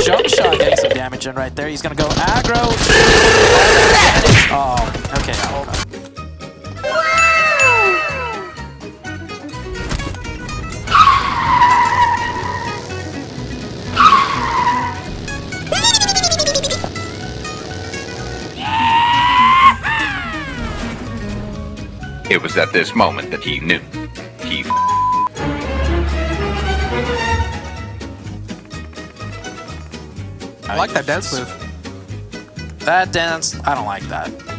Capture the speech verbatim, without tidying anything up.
jump shot getting some damage in right there. He's gonna go aggro. Oh, okay. Oh. It was at this moment that he knew. He I like that dance move. That dance, I don't like that.